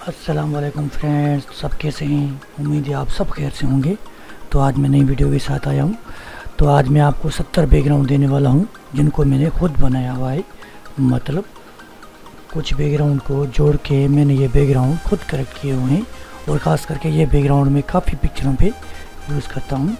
अस्सलाम वालेकुम फ्रेंड्स, सब कैसे हैं। उम्मीद है आप सब खैर से होंगे। तो आज मैं नई वीडियो के साथ आया हूँ। तो आज मैं आपको 70 बैकग्राउंड देने वाला हूँ जिनको मैंने खुद बनाया हुआ है। मतलब कुछ बैकग्राउंड को जोड़ के मैंने ये बैकग्राउंड खुद करेक्ट किए हुए हैं और ख़ास करके ये बैकग्राउंड में काफ़ी पिक्चरों पे यूज़ करता हूँ।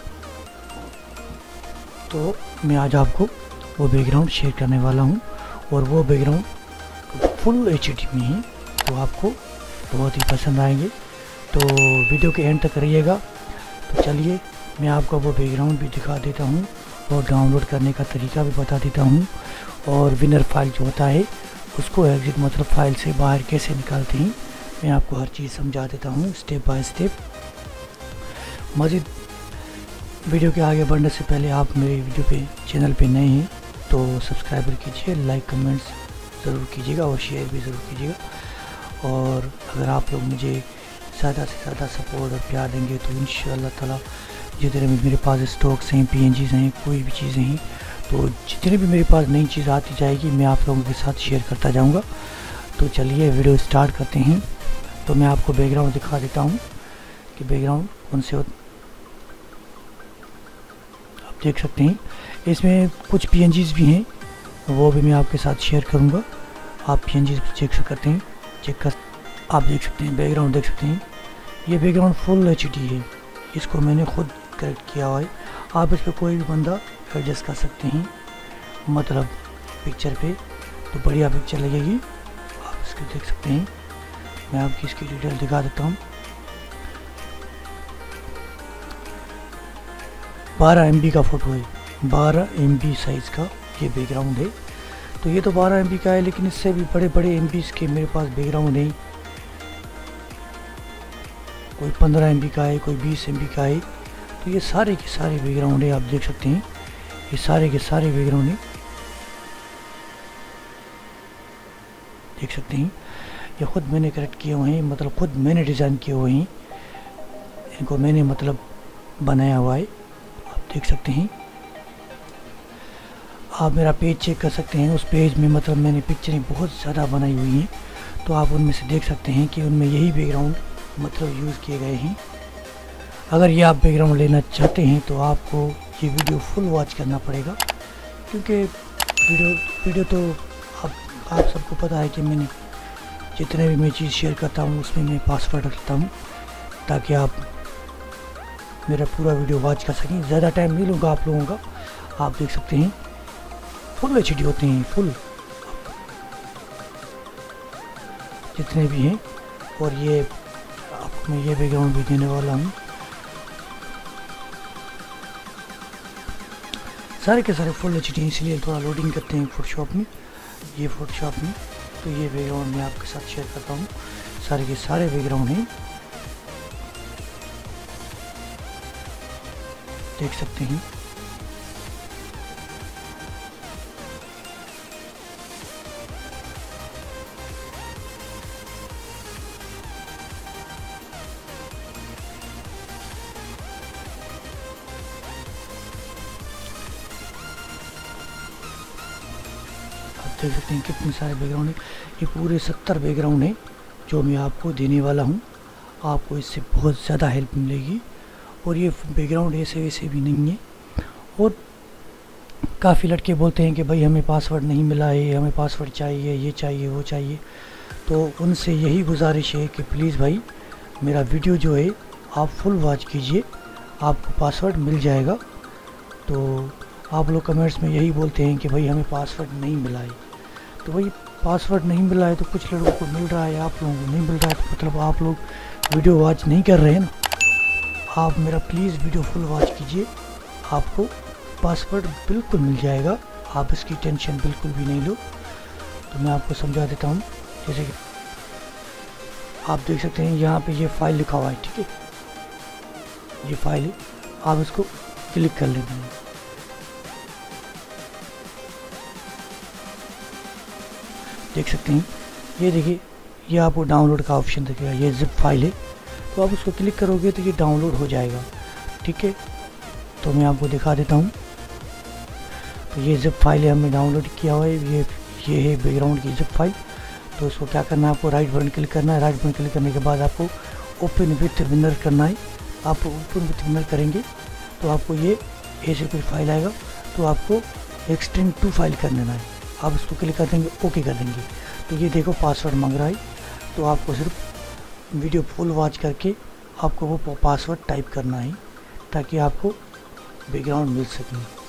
तो मैं आज आपको वो बैकग्राउंड शेयर करने वाला हूँ और वो बैकग्राउंड फुल HD में है, तो आपको बहुत ही पसंद आएंगे। तो वीडियो के एंड तक रहिएगा। तो चलिए मैं आपको वो बैकग्राउंड भी दिखा देता हूँ और डाउनलोड करने का तरीका भी बता देता हूँ और विनर फाइल जो होता है उसको एग्जिट मतलब फाइल से बाहर कैसे निकालते हैं मैं आपको हर चीज़ समझा देता हूँ स्टेप बाय स्टेप। मज़ीद वीडियो के आगे बढ़ने से पहले आप मेरे वीडियो पे चैनल पे नए हैं तो सब्सक्राइब कीजिए, लाइक कमेंट्स ज़रूर कीजिएगा और शेयर भी ज़रूर कीजिएगा। और अगर आप लोग मुझे ज़्यादा से ज़्यादा सपोर्ट और प्यार देंगे तो इंशाअल्लाह ताला जितने भी मेरे पास स्टॉक्स हैं, PNGs हैं, कोई भी चीज़ें हैं, तो जितने भी मेरे पास नई चीज़ आती जाएगी मैं आप लोगों के साथ शेयर करता जाऊंगा। तो चलिए वीडियो स्टार्ट करते हैं। तो मैं आपको बैकग्राउंड दिखा देता हूँ कि बैकग्राउंड कौन से आप देख सकते हैं। इसमें कुछ PNGs भी हैं, वो भी मैं आपके साथ शेयर करूँगा। आप PNGs भी चेक सकते हैं, आप देख सकते हैं, बैकग्राउंड देख सकते हैं। ये बैकग्राउंड फुल HD है, इसको मैंने खुद करेक्ट किया हुआ है। आप इस पर कोई भी बंदा एडजस्ट कर सकते हैं, मतलब पिक्चर पे तो बढ़िया पिक्चर लगेगी। आप इसको देख सकते हैं, मैं आपकी इसकी डिटेल दिखा देता हूँ। 12 MB का फ़ोटो है, 12 MB साइज़ का ये बैकग्राउंड है। तो ये तो 12 MB का है, लेकिन इससे भी बड़े बड़े MBs के मेरे पास बैकग्राउंड नहीं। कोई 15 MB का है, कोई 20 MB का है। तो ये सारे के सारे बैकग्राउंड है, आप देख सकते हैं, ये सारे के सारे बैकग्राउंड है, देख सकते हैं। ये खुद मैंने करेक्ट किए हुए हैं, मतलब खुद मैंने डिज़ाइन किए हुए हैं, इनको मैंने मतलब बनाया हुआ है। आप देख सकते हैं, आप मेरा पेज चेक कर सकते हैं। उस पेज में मतलब मैंने पिक्चरें बहुत ज़्यादा बनाई हुई हैं, तो आप उनमें से देख सकते हैं कि उनमें यही बैकग्राउंड मतलब यूज़ किए गए हैं। अगर ये आप बैकग्राउंड लेना चाहते हैं तो आपको ये वीडियो फुल वॉच करना पड़ेगा, क्योंकि वीडियो तो आप सबको पता है कि मैंने जितने भी मैं चीज़ शेयर करता हूँ उसमें मैं पासवर्ड रखता हूँ ताकि आप मेरा पूरा वीडियो वॉच कर सकें। ज़्यादा टाइम नहीं लूँगा आप लोगों का। आप देख सकते हैं फुल HD होते हैं, फुल जितने भी हैं। और ये आपको मैं ये बैकग्राउंड भी देने वाला हूँ। सारे के सारे फुल HD, इसलिए थोड़ा लोडिंग करते हैं फोटोशॉप में, ये फोटोशॉप में। तो ये बैकग्राउंड मैं आपके साथ शेयर करता हूँ, सारे के सारे बैकग्राउंड हैं, देख सकते हैं। देख सकते हैं कितने सारे बैकग्राउंड है। ये पूरे 70 बैकग्राउंड है जो मैं आपको देने वाला हूँ। आपको इससे बहुत ज़्यादा हेल्प मिलेगी। और ये बैकग्राउंड ऐसे वैसे भी नहीं है। और काफ़ी लड़के बोलते हैं कि भाई हमें पासवर्ड नहीं मिला है, हमें पासवर्ड चाहिए, ये चाहिए, वो चाहिए। तो उनसे यही गुजारिश है कि प्लीज़ भाई मेरा वीडियो जो है आप फुल वॉच कीजिए, आपको पासवर्ड मिल जाएगा। तो आप लोग कमेंट्स में यही बोलते हैं कि भाई हमें पासवर्ड नहीं मिला है। तो भाई पासवर्ड नहीं मिला है तो कुछ लोगों को मिल रहा है, आप लोगों को नहीं मिल रहा है, तो मतलब आप लोग वीडियो वॉच नहीं कर रहे हैं ना। आप मेरा प्लीज़ वीडियो फुल वॉच कीजिए, आपको पासवर्ड बिल्कुल मिल जाएगा, आप इसकी टेंशन बिल्कुल भी नहीं लो। तो मैं आपको समझा देता हूँ। जैसे कि आप देख सकते हैं यहाँ पे ये फाइल लिखा हुआ है, ठीक है, ये फाइल है, आप इसको क्लिक कर लेते हैं। देख सकते हैं, ये देखिए, ये आपको डाउनलोड का ऑप्शन दिखेगा, ये जिप फाइल है, तो आप उसको क्लिक करोगे तो ये डाउनलोड हो जाएगा, ठीक है। तो मैं आपको दिखा देता हूँ। तो ये जिप फाइल है, हमने डाउनलोड किया हुआ है, ये है बैकग्राउंड की जिप फाइल। तो इसको क्या करना है, आपको राइट बटन क्लिक करना है। राइट बटन क्लिक करने के बाद आपको ओपन विथ विनर करना है। आप ओपन विथ विनर करेंगे तो आपको ये ऐसे कुछ फाइल आएगा, तो आपको एक्सटेंड टू फाइल कर लेना है। आप इसको क्लिक कर देंगे, ओके कर देंगे, तो ये देखो पासवर्ड मांग रहा है। तो आपको सिर्फ वीडियो फुल वॉच करके आपको वो पासवर्ड टाइप करना है ताकि आपको बैकग्राउंड मिल सके।